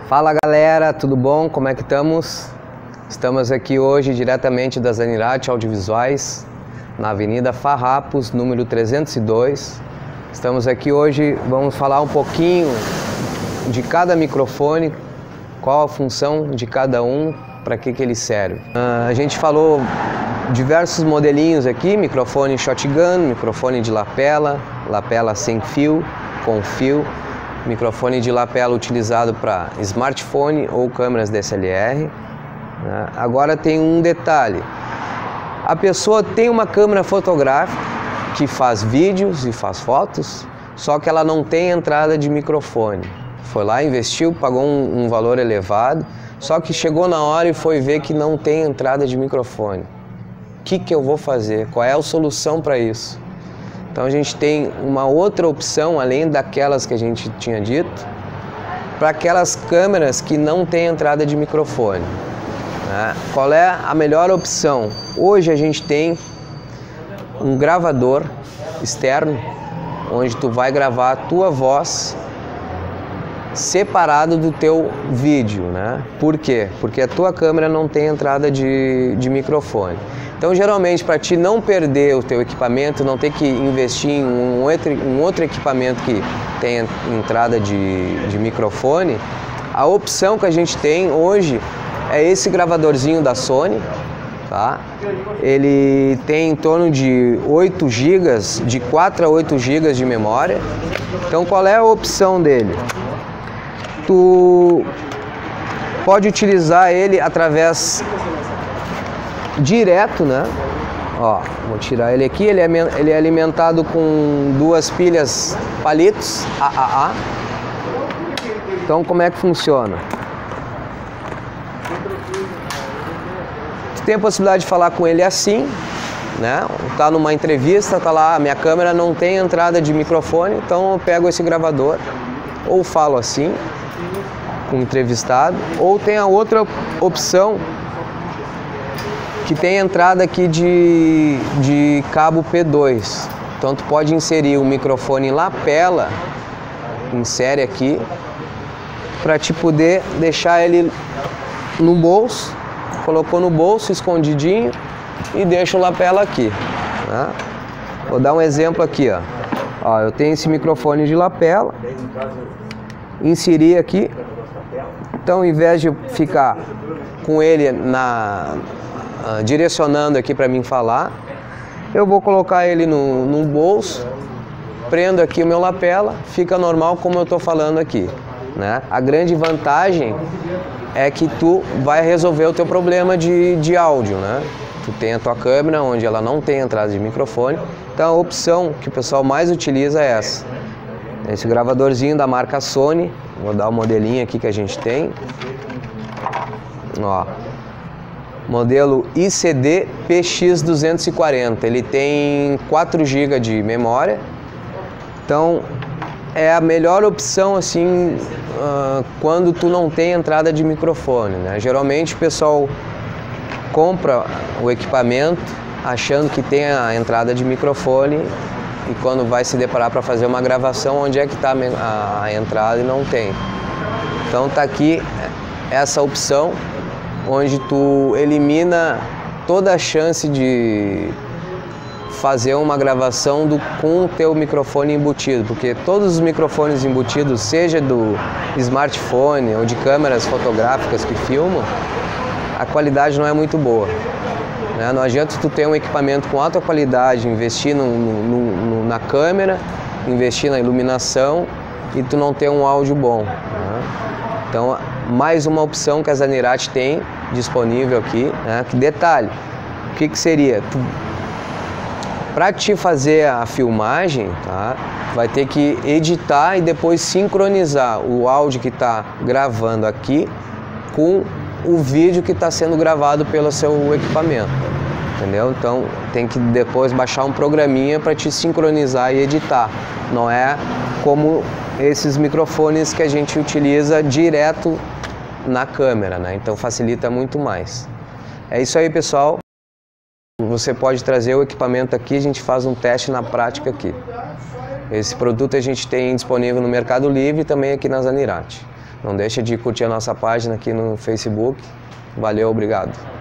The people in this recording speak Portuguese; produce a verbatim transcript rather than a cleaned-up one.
Fala galera, tudo bom? Como é que estamos? Estamos aqui hoje diretamente da Zanirati Audiovisuais, na Avenida Farrapos, número trezentos e dois. Estamos aqui hoje, vamos falar um pouquinho de cada microfone, qual a função de cada um, para que que ele serve. Uh, a gente falou diversos modelinhos aqui, microfone shotgun, microfone de lapela, lapela sem fio, com fio, microfone de lapela utilizado para smartphone ou câmeras D S L R. Né? Agora tem um detalhe, a pessoa tem uma câmera fotográfica que faz vídeos e faz fotos, só que ela não tem entrada de microfone. Foi lá, investiu, pagou um, um valor elevado, só que chegou na hora e foi ver que não tem entrada de microfone. O que que eu vou fazer? Qual é a solução para isso? Então a gente tem uma outra opção, além daquelas que a gente tinha dito, para aquelas câmeras que não tem entrada de microfone. Né? Qual é a melhor opção? Hoje a gente tem um gravador externo, onde tu vai gravar a tua voz separado do teu vídeo, né? Por quê? Porque a tua câmera não tem entrada de, de microfone. Então, geralmente, para ti não perder o teu equipamento, não ter que investir em um outro, um outro equipamento que tenha entrada de, de microfone, a opção que a gente tem hoje é esse gravadorzinho da Sony, tá? Ele tem em torno de oito gigas, de quatro a oito gigas de memória. Então, qual é a opção dele? Tu pode utilizar ele através direto, né? Ó, vou tirar ele aqui, ele é, ele é alimentado com duas pilhas palitos A A A. Então como é que funciona? Tu tem a possibilidade de falar com ele assim, né? Tá numa entrevista, tá lá, minha câmera não tem entrada de microfone, então eu pego esse gravador, ou falo assim com o entrevistado, ou tem a outra opção que tem entrada aqui de, de cabo P dois. Então tu pode inserir o microfone em lapela, insere aqui, para te poder deixar ele no bolso, colocou no bolso escondidinho e deixa o lapela aqui. Né? Vou dar um exemplo aqui, ó. Ó, eu tenho esse microfone de lapela, inseri aqui. Então, ao invés de ficar com ele na, uh, direcionando aqui para mim falar, eu vou colocar ele no, no bolso, prendo aqui o meu lapela, fica normal como eu estou falando aqui. Né? A grande vantagem é que tu vai resolver o teu problema de, de áudio. Né? Tu tem a tua câmera onde ela não tem entrada de microfone, então a opção que o pessoal mais utiliza é essa. Esse gravadorzinho da marca Sony, vou dar o modelinho aqui que a gente tem. Ó, modelo I C D P X duzentos e quarenta, ele tem quatro gigas de memória. Então é a melhor opção assim uh, quando tu não tem entrada de microfone, né? Geralmente o pessoal compra o equipamento achando que tem a entrada de microfone, e quando vai se deparar para fazer uma gravação, onde é que está a, a entrada e não tem. Então tá aqui essa opção, onde tu elimina toda a chance de fazer uma gravação do, com o teu microfone embutido, porque todos os microfones embutidos, seja do smartphone ou de câmeras fotográficas que filmam, a qualidade não é muito boa. Né? Não adianta tu ter um equipamento com alta qualidade, investir no, no, no, na câmera, investir na iluminação e tu não ter um áudio bom. Né? Então, mais uma opção que a Zanirati tem disponível aqui. Né? Que detalhe, o que, que seria? Para te fazer a filmagem, tá? Vai ter que editar e depois sincronizar o áudio que está gravando aqui com o vídeo que está sendo gravado pelo seu equipamento, entendeu? Então tem que depois baixar um programinha para te sincronizar e editar. Não é como esses microfones que a gente utiliza direto na câmera, né? Então facilita muito mais. É isso aí, pessoal. Você pode trazer o equipamento aqui, a gente faz um teste na prática aqui. Esse produto a gente tem disponível no Mercado Livre e também aqui na Zanirati. Não deixa de curtir a nossa página aqui no Facebook. Valeu, obrigado.